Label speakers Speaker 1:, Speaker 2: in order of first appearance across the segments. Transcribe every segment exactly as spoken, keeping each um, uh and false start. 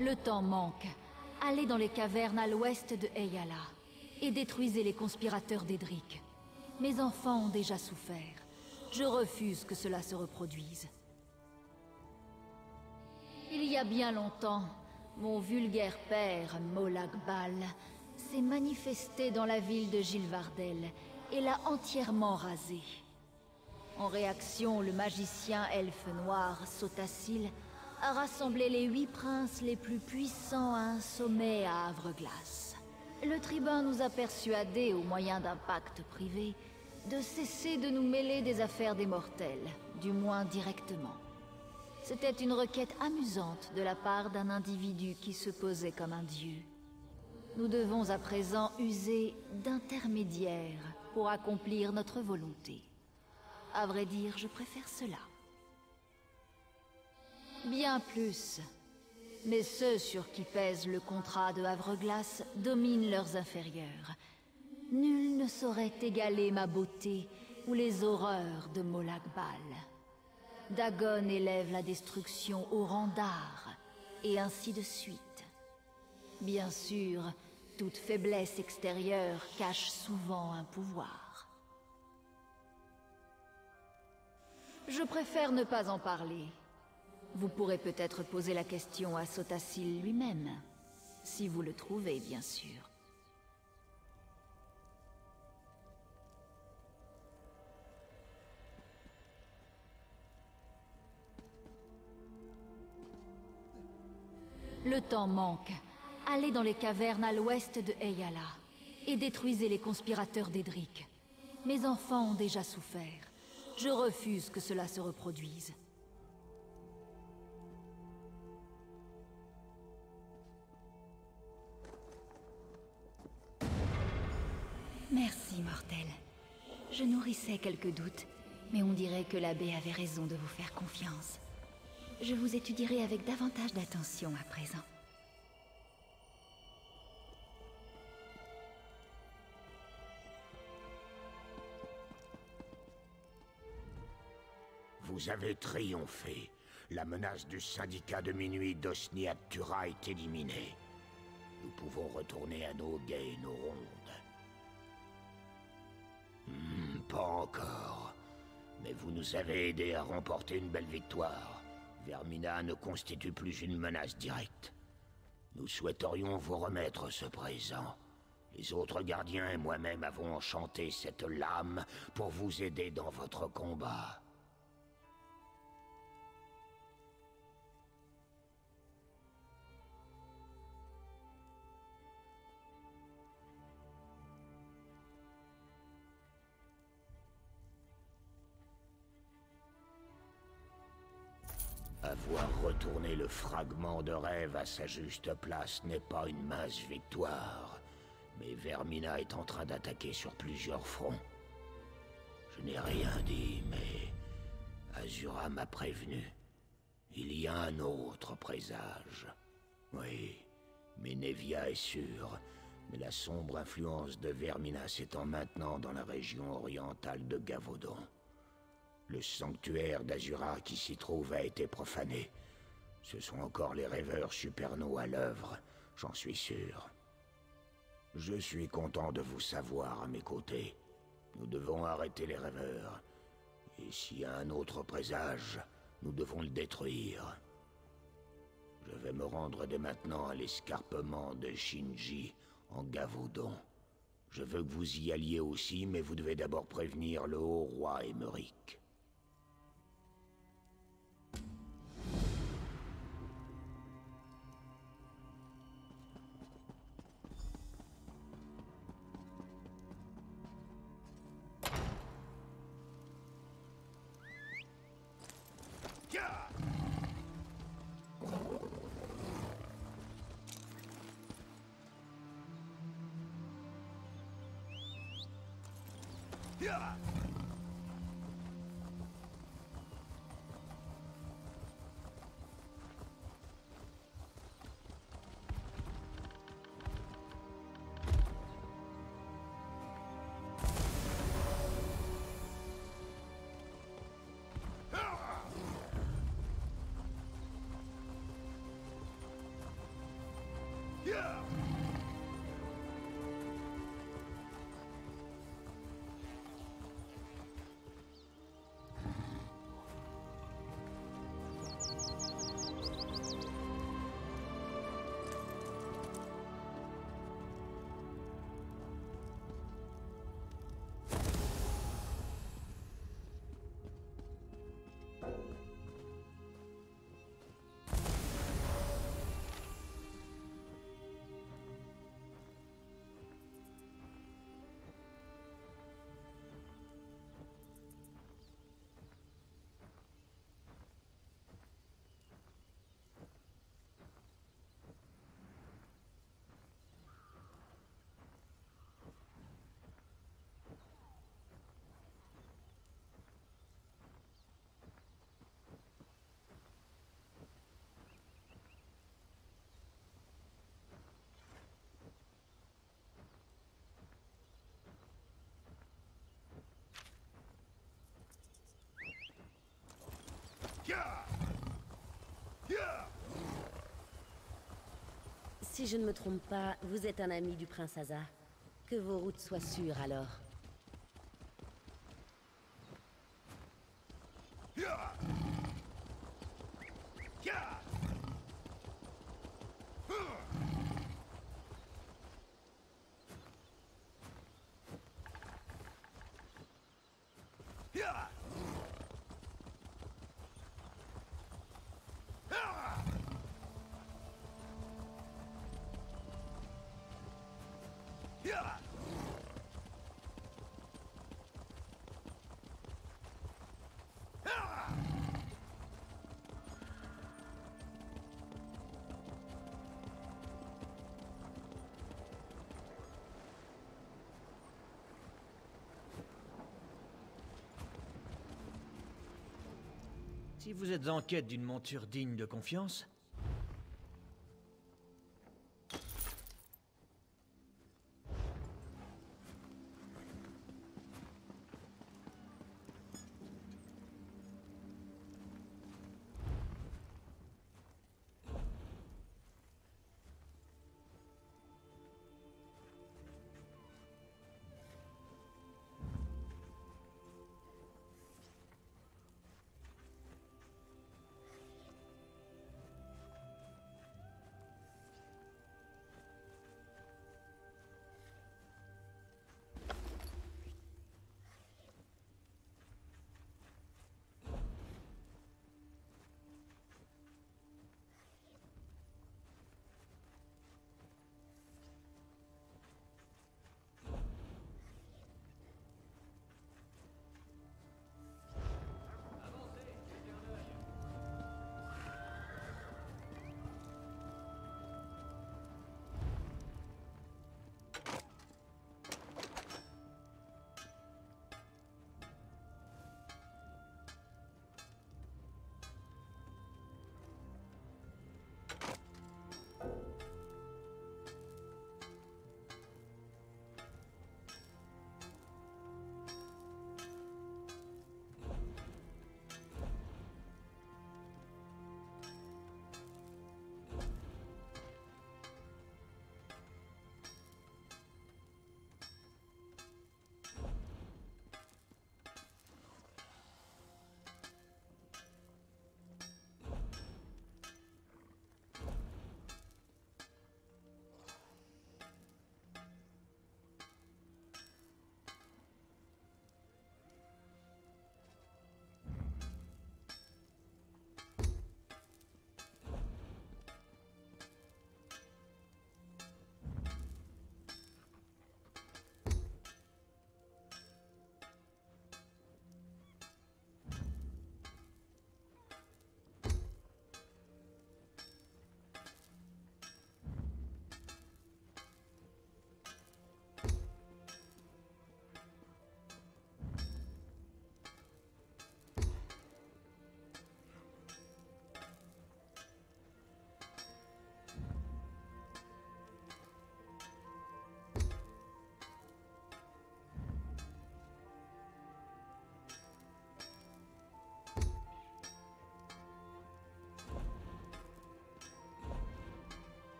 Speaker 1: Le temps manque. Allez dans les cavernes à l'ouest de Eyala et détruisez les conspirateurs d'Edric. Mes enfants ont déjà souffert. Je refuse que cela se reproduise. Il y a bien longtemps, mon vulgaire père, Molag Bal, s'est manifesté dans la ville de Gilvardel et l'a entièrement rasée. En réaction, le magicien elfe noir, Sotasil, a rassemblé les huit princes les plus puissants à un sommet à Havre-Glace. Le tribun nous a persuadés, au moyen d'un pacte privé, de cesser de nous mêler des affaires des mortels, du moins directement. C'était une requête amusante de la part d'un individu qui se posait comme un dieu. Nous devons à présent user d'intermédiaires pour accomplir notre volonté. À vrai dire, je préfère cela. Bien plus. Mais ceux sur qui pèse le contrat de Havre-Glace dominent leurs inférieurs. Nul ne saurait égaler ma beauté ou les horreurs de Molag Bal. Dagon élève la destruction au rang d'art, et ainsi de suite. Bien sûr, toute faiblesse extérieure cache souvent un pouvoir. Je préfère ne pas en parler. Vous pourrez peut-être poser la question à Sotasil lui-même, si vous le trouvez, bien sûr. Le temps manque. Allez dans les cavernes à l'ouest de Eyala et détruisez les conspirateurs d'Edric. Mes enfants ont déjà souffert. Je refuse que cela se reproduise. Merci, mortel. Je nourrissais quelques doutes, mais on dirait que l'abbé avait raison de vous faire confiance. Je vous étudierai avec davantage d'attention à présent.
Speaker 2: Vous avez triomphé. La menace du syndicat de minuit d'Osniat Tura est éliminée. Nous pouvons retourner à nos guets et nos rondes. Hmm, pas encore. Mais vous nous avez aidés à remporter une belle victoire. Vermina ne constitue plus une menace directe. Nous souhaiterions vous remettre ce présent. Les autres gardiens et moi-même avons enchanté cette lame pour vous aider dans votre combat. Avoir retourné le fragment de rêve à sa juste place n'est pas une mince victoire. Mais Vermina est en train d'attaquer sur plusieurs fronts. Je n'ai rien dit, mais Azura m'a prévenu. Il y a un autre présage. Oui, Menevia est sûr, mais la sombre influence de Vermina s'étend maintenant dans la région orientale de Gavaudan. Le sanctuaire d'Azura qui s'y trouve a été profané. Ce sont encore les rêveurs supernaux à l'œuvre, j'en suis sûr. Je suis content de vous savoir à mes côtés. Nous devons arrêter les rêveurs. Et s'il y a un autre présage, nous devons le détruire. Je vais me rendre dès maintenant à l'escarpement de Shinji, en Gavaudan. Je veux que vous y alliez aussi, mais vous devez d'abord prévenir le haut roi Émeric.
Speaker 3: Si je ne me trompe pas, vous êtes un ami du prince Asa. Que vos routes soient sûres alors.
Speaker 4: Si vous êtes en quête d'une monture digne de confiance,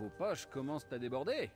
Speaker 5: Vos poches commencent à déborder.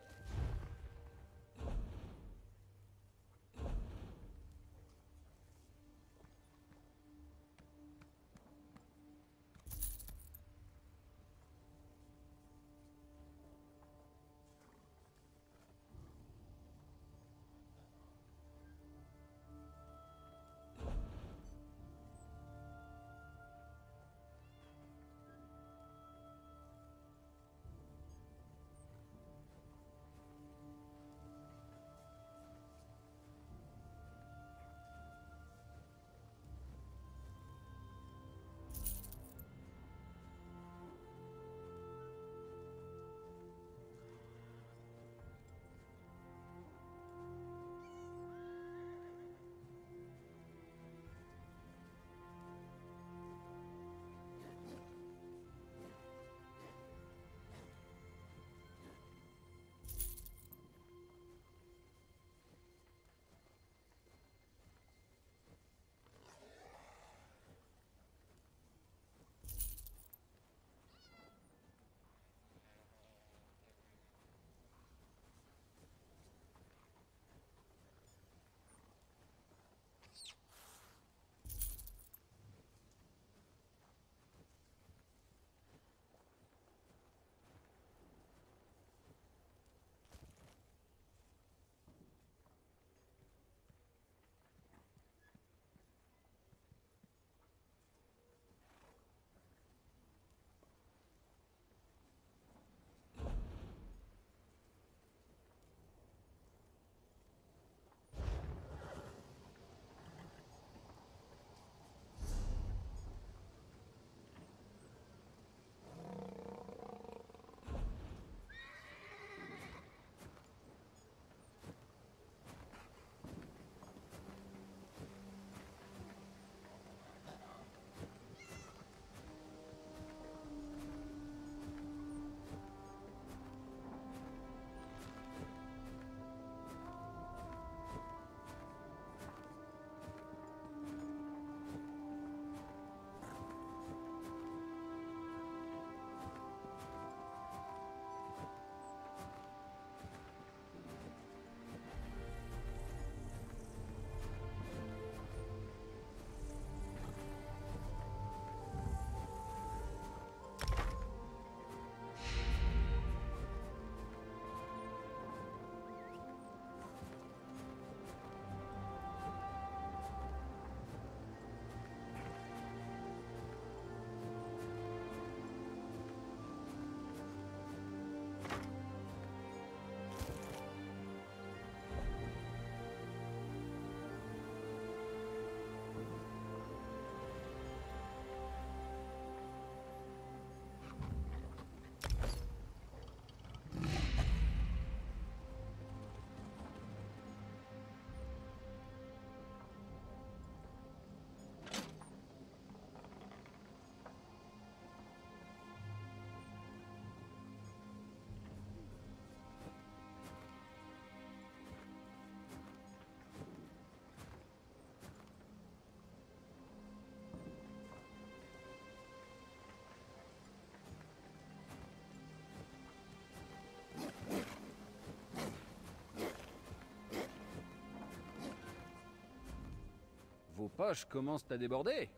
Speaker 5: Vos poches commencent à déborder.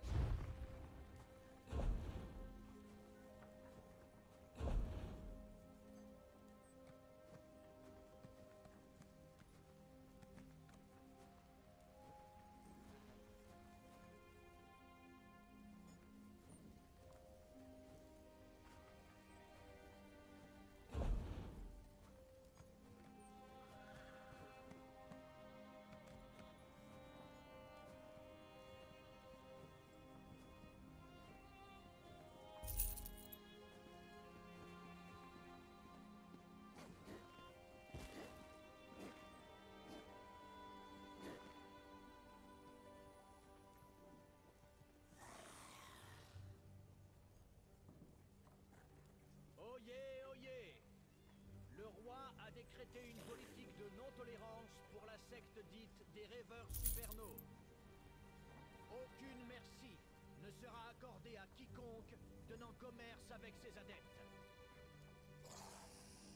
Speaker 4: Oyez, oyez! Le roi a décrété une politique de non-tolérance pour la secte dite des rêveurs supernaux. Aucune merci ne sera accordée à quiconque tenant commerce avec ses adeptes.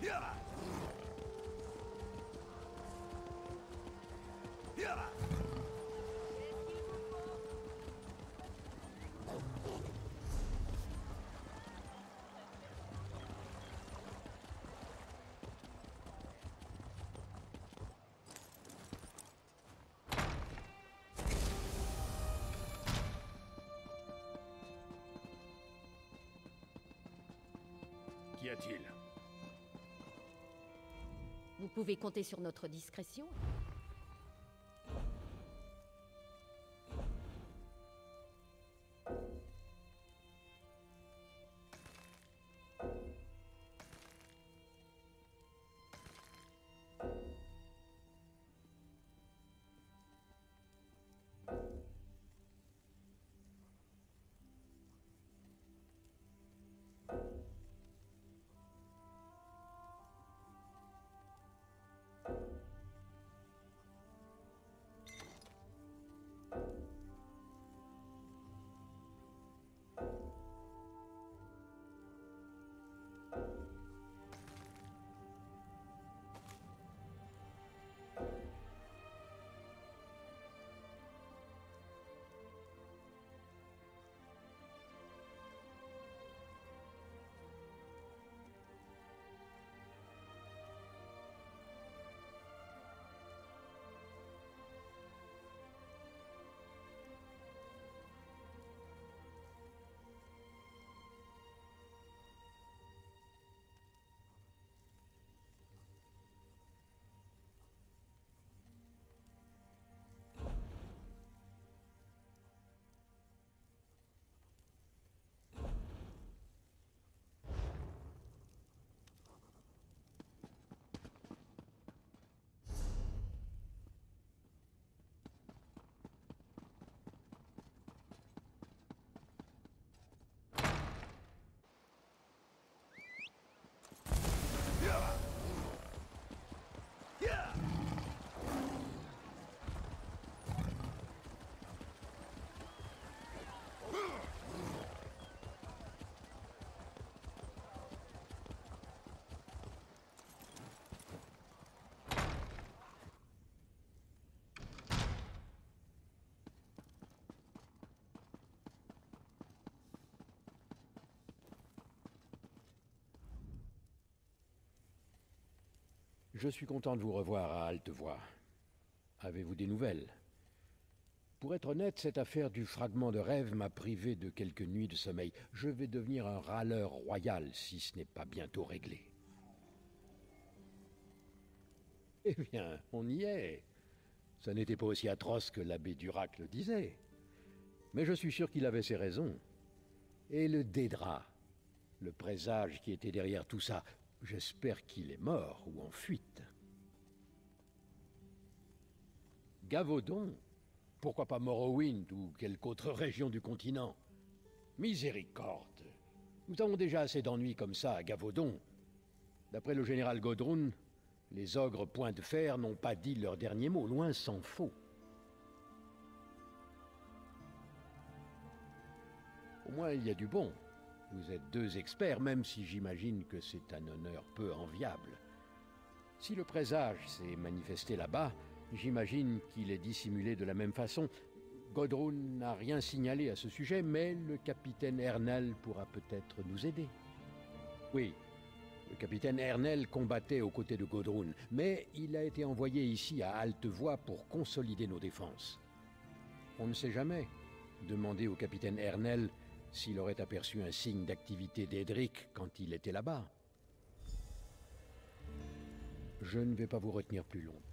Speaker 2: Qu'y a-t-il?
Speaker 3: Vous pouvez compter sur notre discrétion.
Speaker 6: Je suis content de vous revoir à halte voix. Avez-vous des nouvelles? Pour être honnête, cette affaire du fragment de rêve m'a privé de quelques nuits de sommeil. Je vais devenir un râleur royal si ce n'est pas bientôt réglé. Eh bien, on y est. Ça n'était pas aussi atroce que l'abbé Durac le disait. Mais je suis sûr qu'il avait ses raisons. Et le Dédra, le présage qui était derrière tout ça, j'espère qu'il est mort ou en fuite. Gavaudan, pourquoi pas Morrowind ou quelque autre région du continent? Miséricorde, nous avons déjà assez d'ennuis comme ça à Gavaudan. D'après le général Godrun, les ogres point de fer n'ont pas dit leur dernier mot, loin s'en faut. Au moins il y a du bon. Vous êtes deux experts, même si j'imagine que c'est un honneur peu enviable. Si le présage s'est manifesté là-bas, j'imagine qu'il est dissimulé de la même façon. Godrun n'a rien signalé à ce sujet, mais le capitaine Ernel pourra peut-être nous aider. Oui, le capitaine Ernel combattait aux côtés de Godrun, mais il a été envoyé ici à halte voix pour consolider nos défenses. On ne sait jamais. Demandez au capitaine Ernel s'il aurait aperçu un signe d'activité d'Edric quand il était là-bas. Je ne vais pas vous retenir plus long.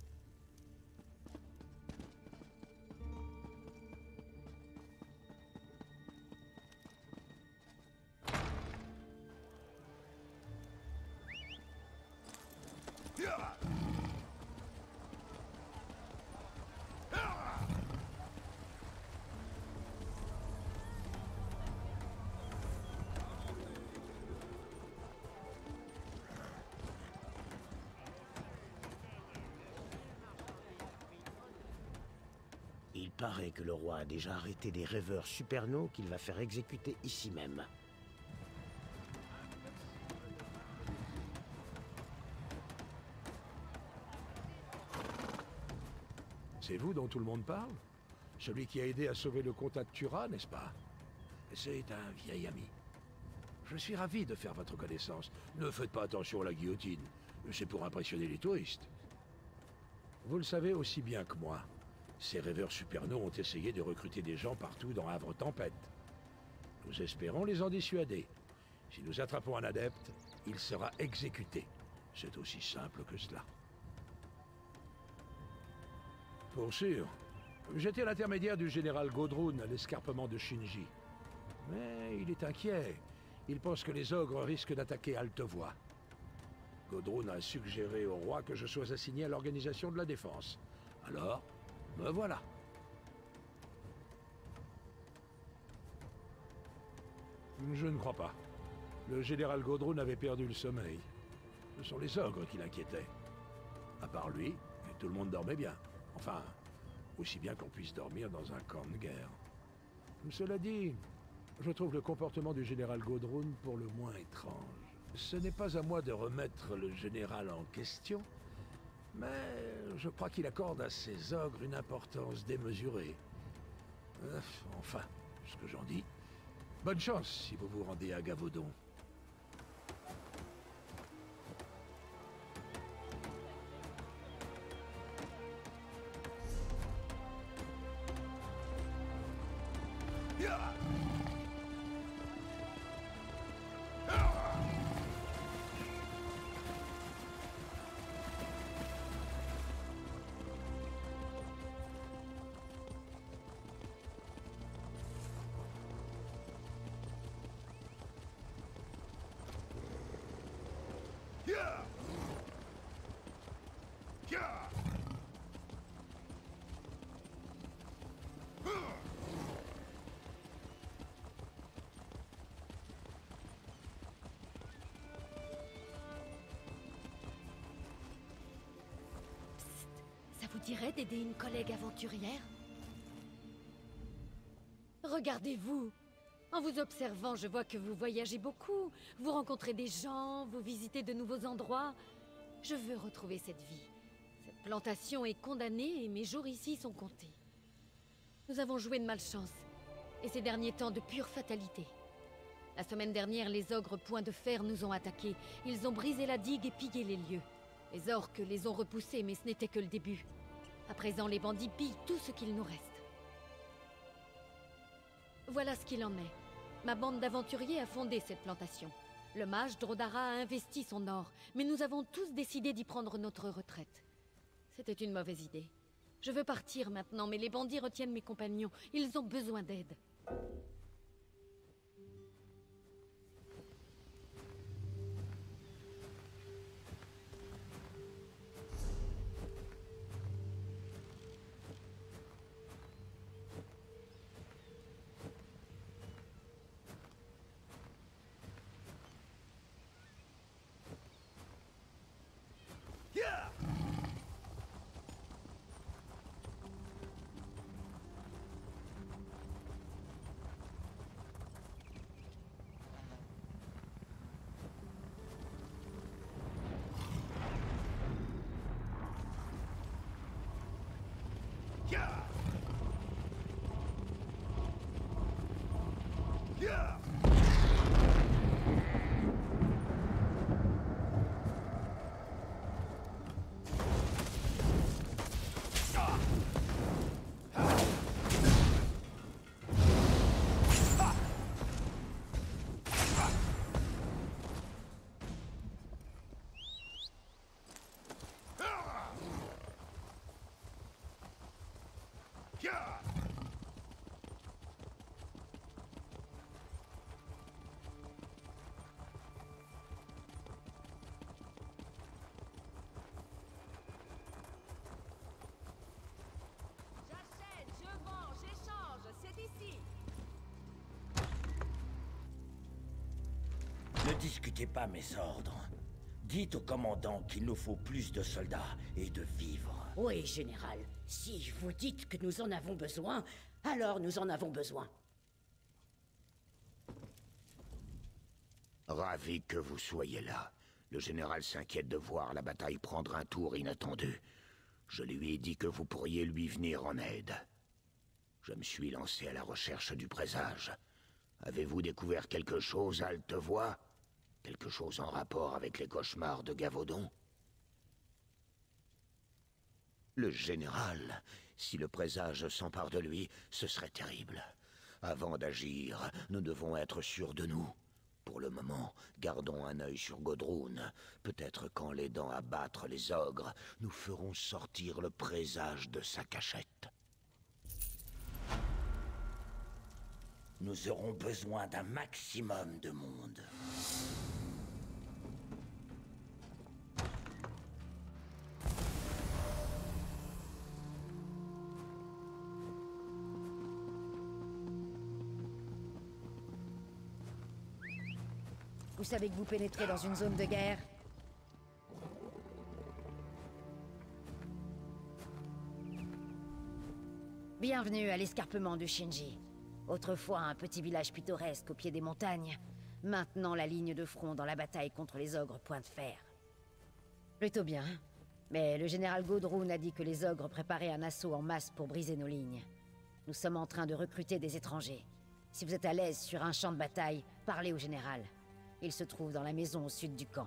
Speaker 2: Il paraît que le roi a déjà arrêté des rêveurs supernaux qu'il va faire exécuter ici même.
Speaker 7: C'est vous dont tout le monde parle? Celui qui a aidé à sauver le comte Tura, n'est-ce pas? C'est un vieil ami. Je suis ravi de faire votre connaissance. Ne faites pas attention à la guillotine. C'est pour impressionner les touristes. Vous le savez aussi bien que moi. Ces rêveurs supernaux ont essayé de recruter des gens partout dans Havre Tempête. Nous espérons les en dissuader. Si nous attrapons un adepte, il sera exécuté. C'est aussi simple que cela. Pour sûr. J'étais l'intermédiaire du général Godrun à l'escarpement de Shinji. Mais il est inquiet. Il pense que les ogres risquent d'attaquer Altevoie. Godrun a suggéré au roi que je sois assigné à l'organisation de la défense. Alors, me voilà. Je ne crois pas. Le général Godrun avait perdu le sommeil. Ce sont les ogres qui l'inquiétaient. À part lui, tout le monde dormait bien. Enfin, aussi bien qu'on puisse dormir dans un camp de guerre. Cela dit, je trouve le comportement du général Godrun pour le moins étrange. Ce n'est pas à moi de remettre le général en question, mais je crois qu'il accorde à ces ogres une importance démesurée. Euh, enfin, ce que j'en dis. Bonne chance si vous vous rendez à Gavaudan.
Speaker 3: Ça vous dirait d'aider une collègue aventurière? Regardez-vous! En vous observant, je vois que vous voyagez beaucoup. Vous rencontrez des gens, vous visitez de nouveaux endroits. Je veux retrouver cette vie. Cette plantation est condamnée et mes jours ici sont comptés. Nous avons joué de malchance, et ces derniers temps de pure fatalité. La semaine dernière, les ogres Point de Fer nous ont attaqués. Ils ont brisé la digue et pillé les lieux. Les orques les ont repoussés, mais ce n'était que le début. À présent, les bandits pillent tout ce qu'il nous reste. Voilà ce qu'il en est. Ma bande d'aventuriers a fondé cette plantation. Le mage Drodara a investi son or, mais nous avons tous décidé d'y prendre notre retraite. C'était une mauvaise idée. Je veux partir maintenant, mais les bandits retiennent mes compagnons. Ils ont besoin d'aide.
Speaker 2: Ne discutez pas mes ordres. Dites au commandant qu'il nous faut plus de soldats et de vivres.
Speaker 8: Oui, général. Si vous dites que nous en avons besoin, alors nous en avons besoin.
Speaker 2: Ravi que vous soyez là. Le général s'inquiète de voir la bataille prendre un tour inattendu. Je lui ai dit que vous pourriez lui venir en aide. Je me suis lancé à la recherche du présage. Avez-vous découvert quelque chose, Halte-Voix? Quelque chose en rapport avec les cauchemars de Gavaudon? Le général, si le présage s'empare de lui, ce serait terrible. Avant d'agir, nous devons être sûrs de nous. Pour le moment, gardons un œil sur Godrun. Peut-être qu'en l'aidant à battre les ogres, nous ferons sortir le présage de sa cachette. Nous aurons besoin d'un maximum de monde.
Speaker 9: Vous savez que vous pénétrez dans une zone de guerre? Bienvenue à l'escarpement du Shinji. Autrefois un petit village pittoresque au pied des montagnes. Maintenant la ligne de front dans la bataille contre les ogres point de fer. Plutôt bien. Mais le général Godrun a dit que les ogres préparaient un assaut en masse pour briser nos lignes. Nous sommes en train de recruter des étrangers. Si vous êtes à l'aise sur un champ de bataille, parlez au général. Il se trouve dans la maison au sud du camp.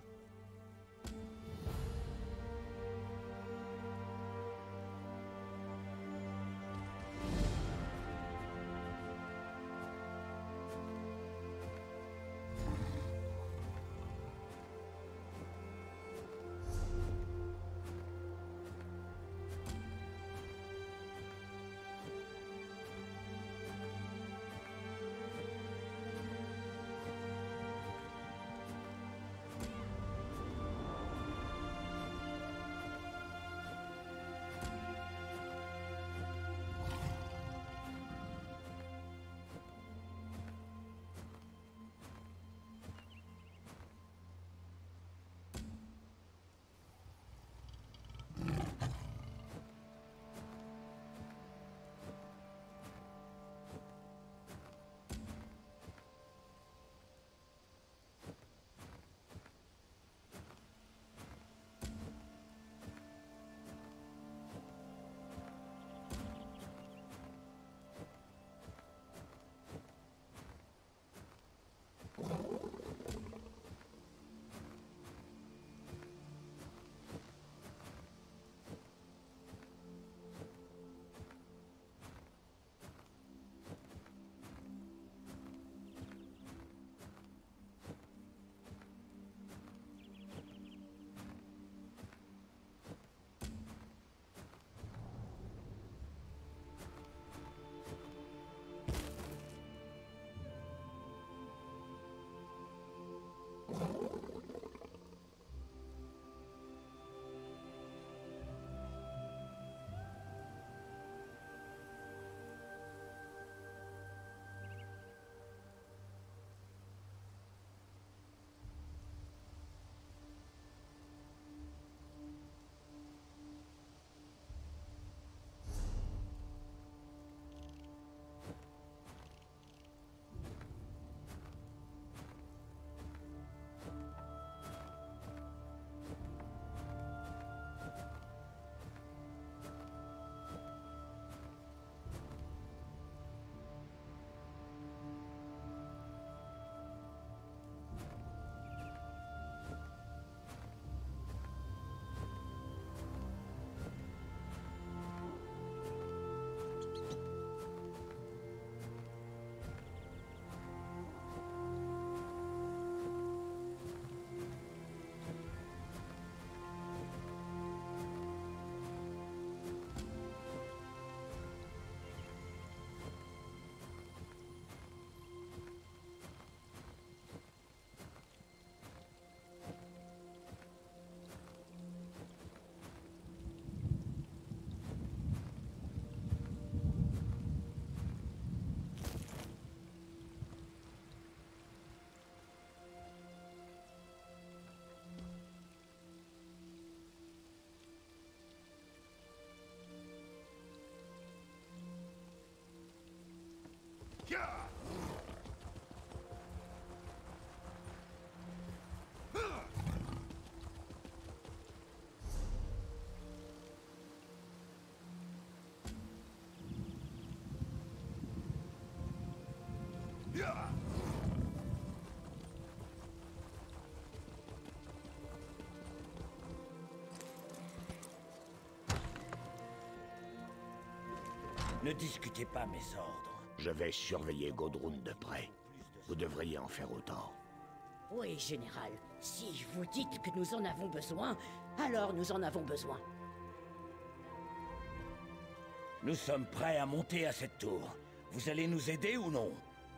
Speaker 2: Ne discutez pas mes ordres. Je vais surveiller Godrun de près. Vous devriez en faire autant.
Speaker 8: Oui, général. Si vous dites que nous en avons besoin, alors nous en avons besoin.
Speaker 2: Nous sommes prêts à monter à cette tour. Vous allez nous aider ou non?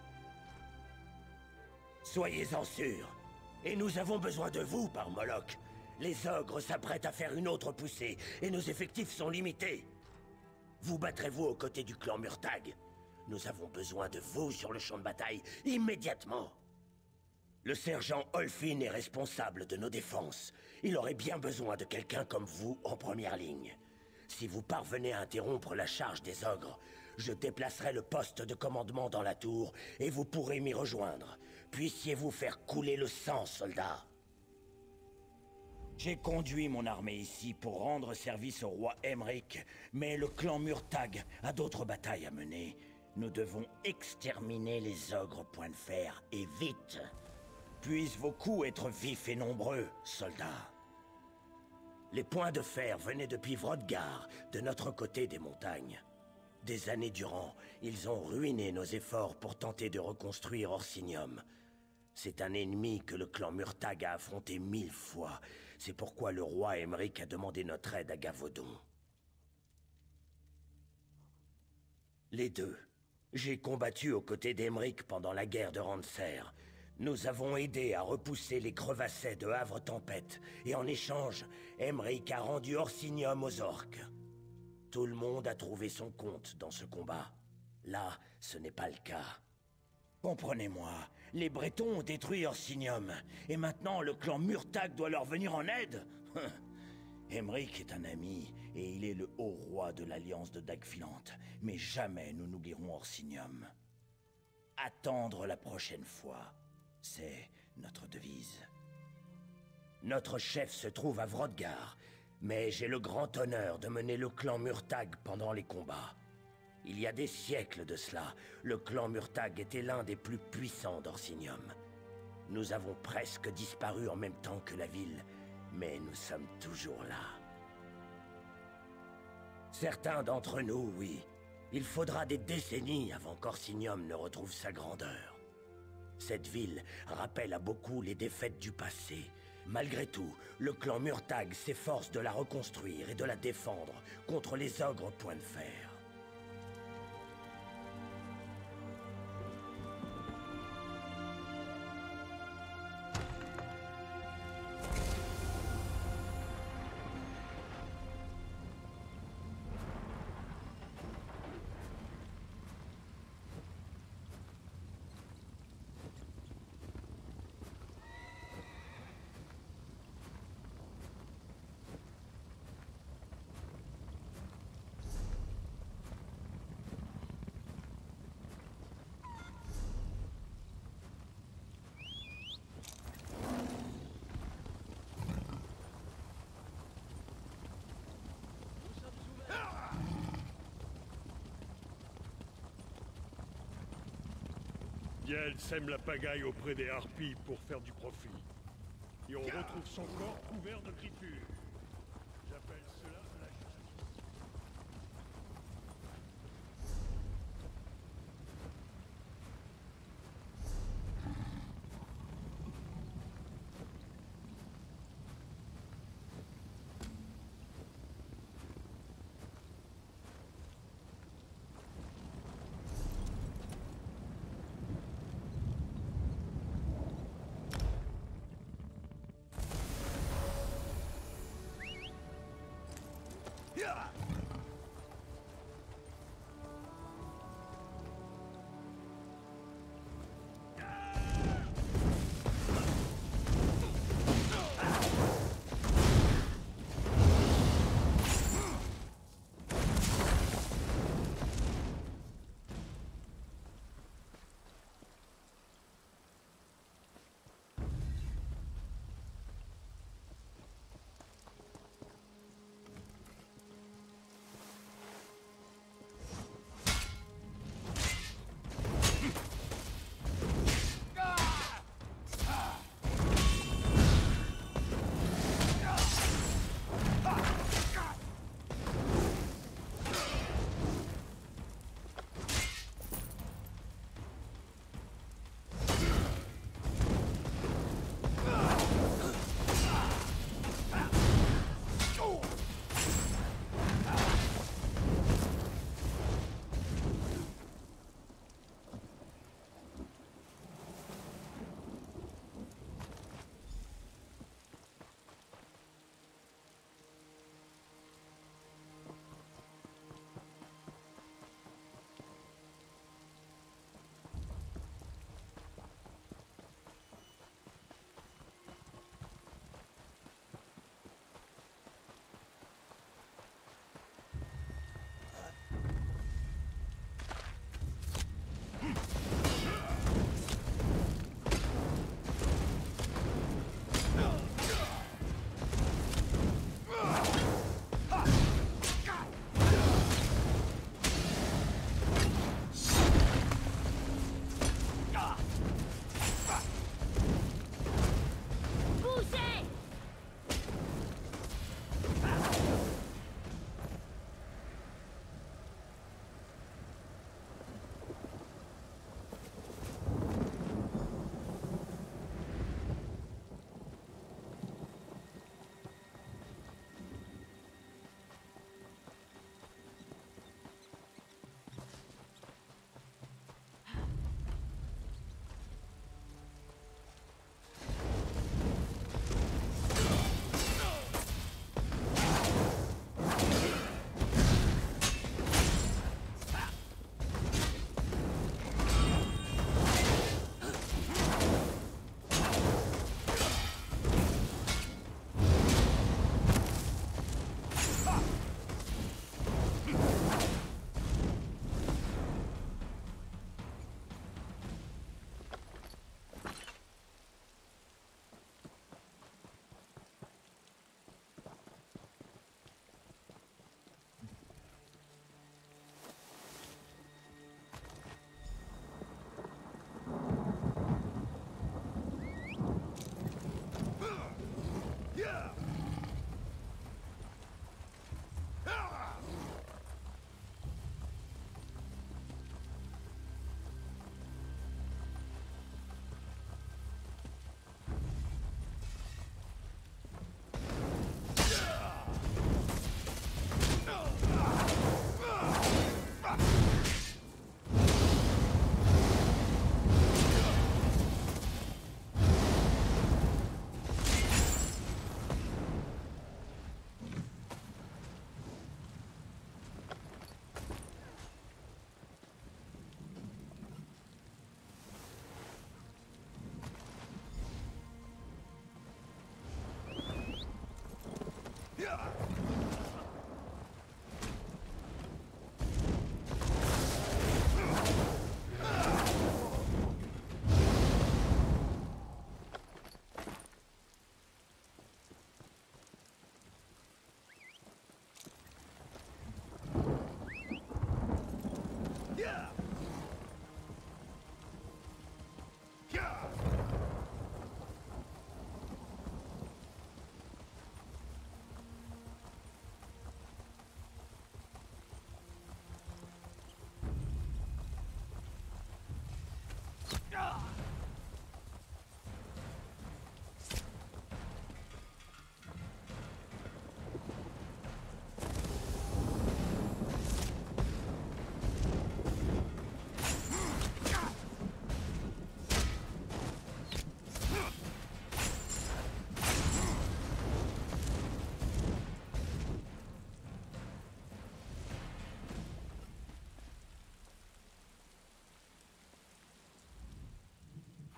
Speaker 2: Soyez-en sûrs. Et nous avons besoin de vous, par Moloch. Les ogres s'apprêtent à faire une autre poussée, et nos effectifs sont limités. Vous battrez-vous aux côtés du clan Murtag? Nous avons besoin de vous sur le champ de bataille, immédiatement. Le sergent Olfin est responsable de nos défenses. Il aurait bien besoin de quelqu'un comme vous en première ligne. Si vous parvenez à interrompre la charge des ogres, je déplacerai le poste de commandement dans la tour et vous pourrez m'y rejoindre. Puissiez-vous faire couler le sang, soldats. J'ai conduit mon armée ici pour rendre service au roi Aymeric, mais le clan Murtag a d'autres batailles à mener. Nous devons exterminer les ogres point de fer, et vite. Puissent vos coups être vifs et nombreux, soldats. Les points de fer venaient depuis Wrodgar, de notre côté des montagnes. Des années durant, ils ont ruiné nos efforts pour tenter de reconstruire Orsinium. C'est un ennemi que le clan Murtag a affronté mille fois. C'est pourquoi le roi Aymeric a demandé notre aide à Gavaudan. Les deux. J'ai combattu aux côtés d'Aymeric pendant la guerre de Rancer. Nous avons aidé à repousser les crevassets de Havre-Tempête, et en échange, Aymeric a rendu Orsinium aux orques. Tout le monde a trouvé son compte dans ce combat. Là, ce n'est pas le cas. Comprenez-moi, les Bretons ont détruit Orsinium, et maintenant le clan Murtag doit leur venir en aide. Aymeric est un ami, et il est le haut roi de l'Alliance de Dagfilante, mais jamais nous n'oublierons Orsinium. Attendre la prochaine fois, c'est notre devise. Notre chef se trouve à Wrodgar, mais j'ai le grand honneur de mener le clan Murtag pendant les combats. Il y a des siècles de cela, le clan Murtag était l'un des plus puissants d'Orsinium. Nous avons presque disparu en même temps que la ville, mais nous sommes toujours là. Certains d'entre nous, oui. Il faudra des décennies avant qu'Orsinium ne retrouve sa grandeur. Cette ville rappelle à beaucoup les défaites du passé. Malgré tout, le clan Murtag s'efforce de la reconstruire et de la défendre contre les ogres point de fer.
Speaker 10: Diel sème la pagaille auprès des harpies pour faire du profit. Et on retrouve son corps couvert de griffures. J'appelle cela la justice.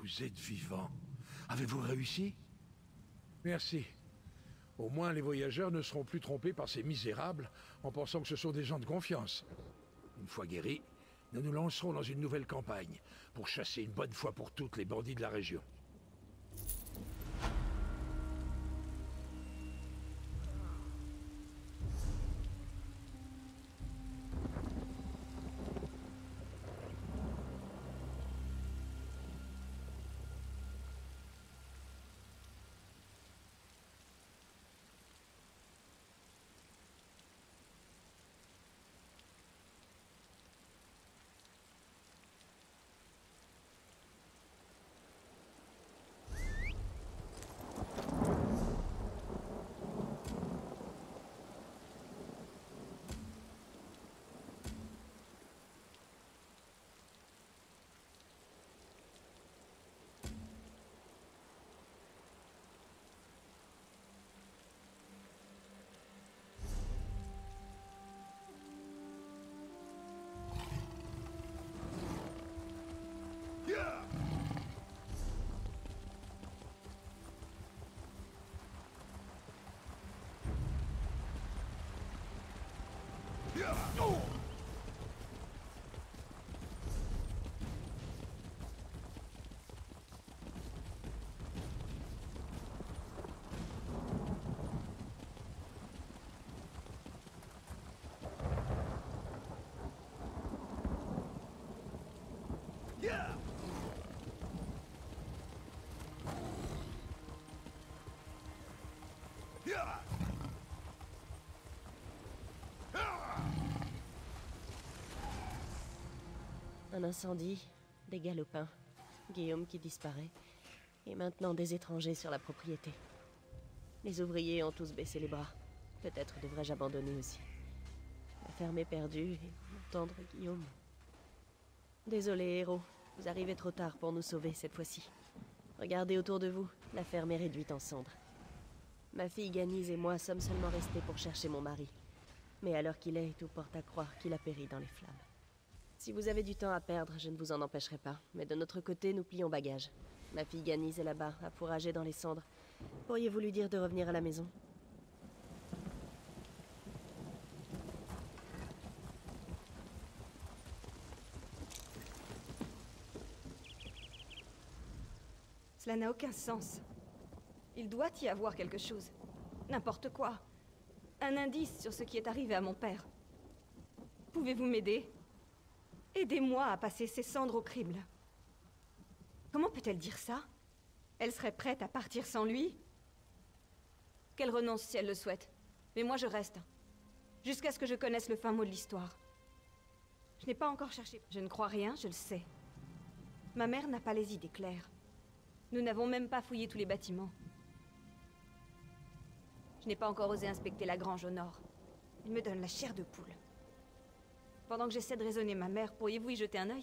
Speaker 7: Vous êtes vivant. Avez-vous réussi? Merci. Au moins, les voyageurs ne seront plus trompés par ces misérables en pensant que ce sont des gens de confiance. Une fois guéris, nous nous lancerons dans une nouvelle campagne pour chasser une bonne fois pour toutes les bandits de la région.
Speaker 11: Un incendie, des galopins, Guillaume qui disparaît, et maintenant des étrangers sur la propriété. Les ouvriers ont tous baissé les bras. Peut-être devrais-je abandonner aussi. La ferme est perdue, et mon tendre Guillaume. Désolé, héros. Vous arrivez trop tard pour nous sauver cette fois-ci. Regardez autour de vous, la ferme est réduite en cendres. Ma fille Ganise et moi sommes seulement restés pour chercher mon mari. Mais à l'heure qu'il est, tout porte à croire qu'il a péri dans les flammes. Si vous avez du temps à perdre, je ne vous en empêcherai pas. Mais de notre côté, nous plions bagages. Ma fille Ganise est là-bas, à fourrager dans les cendres. Pourriez-vous lui dire de revenir à la maison?
Speaker 12: Cela n'a aucun sens. Il doit y avoir quelque chose. N'importe quoi. Un indice sur ce qui est arrivé à mon père. Pouvez-vous m'aider? Aidez-moi à passer ces cendres au crible. Comment peut-elle dire ça? Elle serait prête à partir sans lui? Qu'elle renonce si elle le souhaite. Mais moi je reste. Jusqu'à ce que je connaisse le fin mot de l'histoire. Je n'ai pas encore cherché. Je ne crois rien, je le sais. Ma mère n'a pas les idées claires. Nous n'avons même pas fouillé tous les bâtiments. Je n'ai pas encore osé inspecter la grange au nord. Il me donne la chair de poule. Pendant que j'essaie de raisonner ma mère, pourriez-vous y jeter un œil?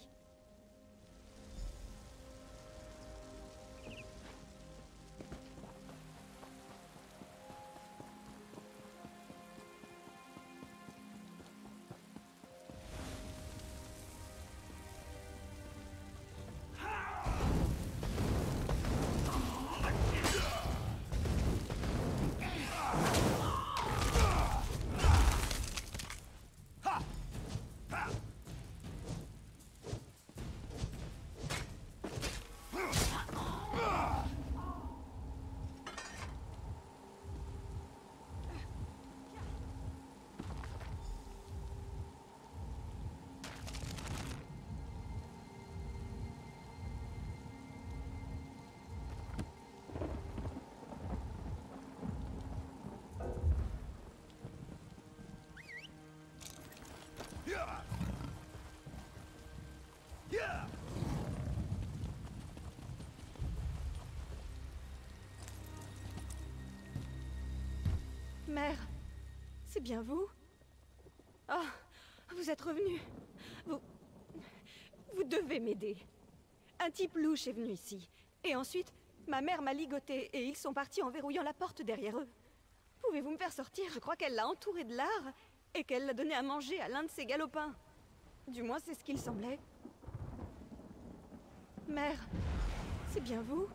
Speaker 12: Mère, c'est bien vous? Ah, vous êtes revenu. Vous... Vous devez m'aider. Un type louche est venu ici. Et ensuite, ma mère m'a ligoté et ils sont partis en verrouillant la porte derrière eux. Pouvez-vous me faire sortir? Je crois qu'elle l'a entouré de lard et qu'elle l'a donné à manger à l'un de ses galopins. Du moins, c'est ce qu'il semblait. Mère, C'est bien vous?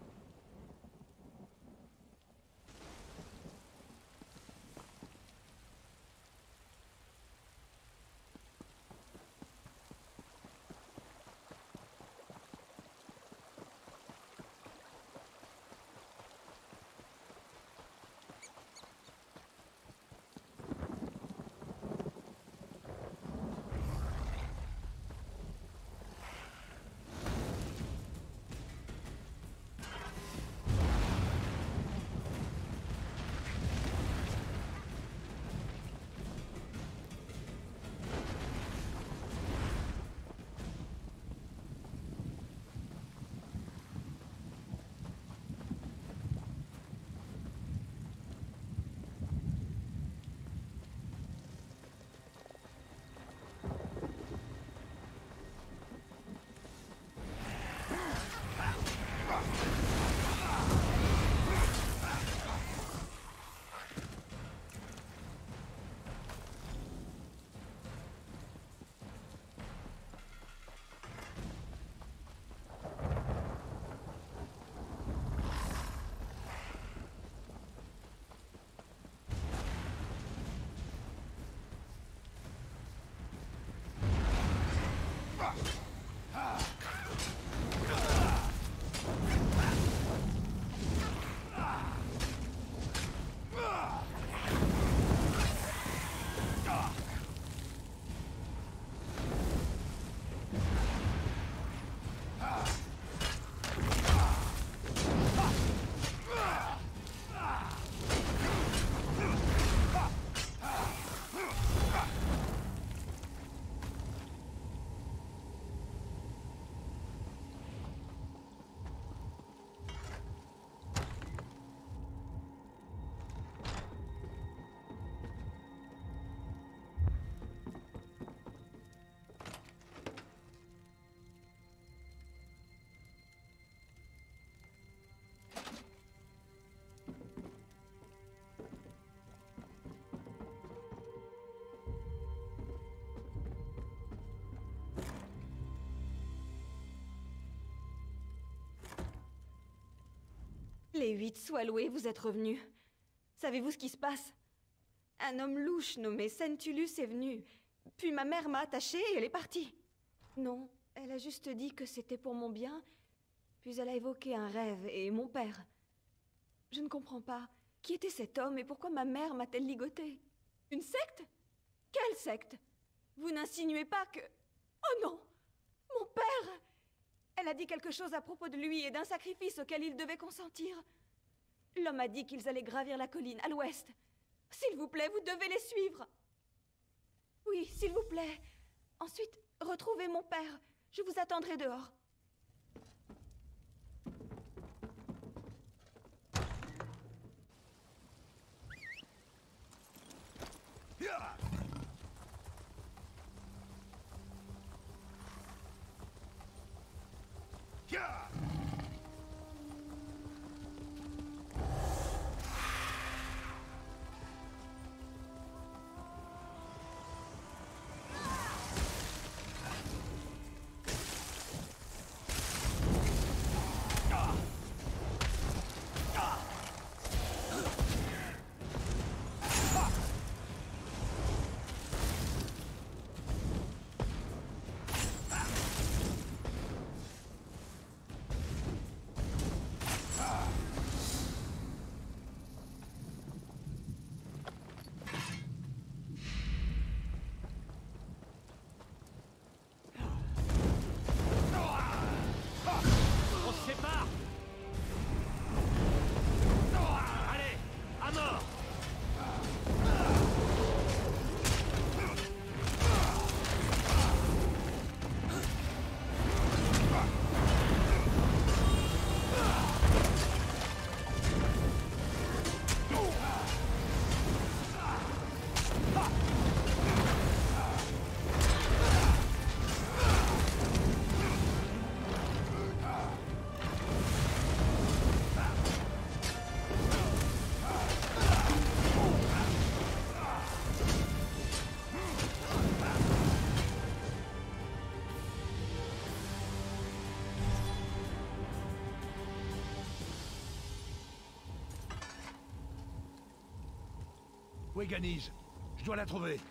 Speaker 12: Les huit soient loués, vous êtes revenus. Savez-vous ce qui se passe? Un homme louche nommé Sentulus est venu. Puis ma mère m'a attachée et elle est partie. Non, elle a juste dit que c'était pour mon bien. Puis elle a évoqué un rêve et mon père. Je ne comprends pas. Qui était cet homme et pourquoi ma mère m'a-t-elle ligoté? Une secte? Quelle secte? Vous n'insinuez pas que... Oh non! Mon père! Elle a dit quelque chose à propos de lui et d'un sacrifice auquel il devait consentir. L'homme a dit qu'ils allaient gravir la colline à l'ouest. S'il vous plaît, vous devez les suivre. Oui, s'il vous plaît. Ensuite, retrouvez mon père. Je vous attendrai dehors.
Speaker 7: Où est Ganise? Je dois la trouver.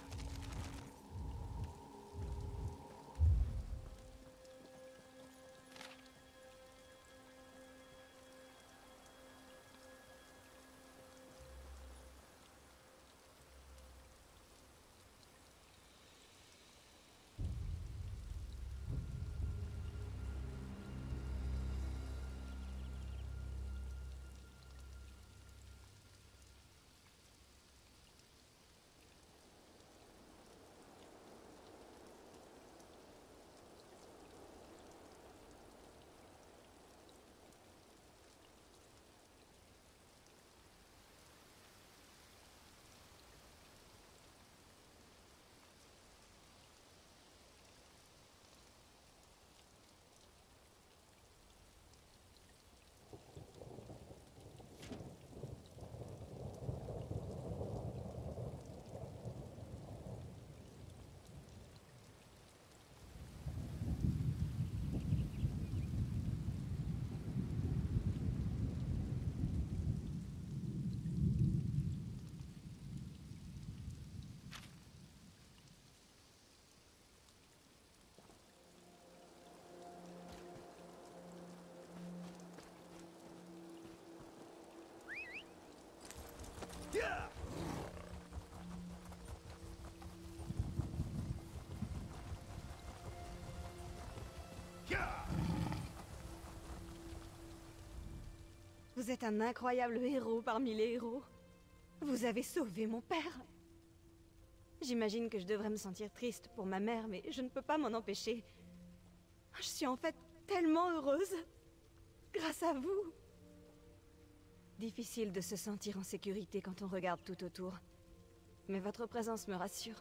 Speaker 12: Vous êtes un incroyable héros parmi les héros. Vous avez sauvé mon père. J'imagine que je devrais me sentir triste pour ma mère, mais je ne peux pas m'en empêcher. Je suis en fait tellement heureuse. Grâce à vous. Difficile de se sentir en sécurité quand on regarde tout autour. Mais votre présence me rassure.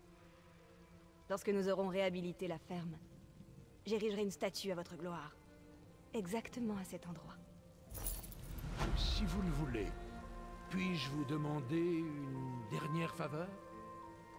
Speaker 12: Lorsque nous aurons réhabilité la ferme, j'érigerai une statue à votre gloire. Exactement à cet endroit.
Speaker 7: Si vous le voulez, puis-je vous demander une dernière faveur?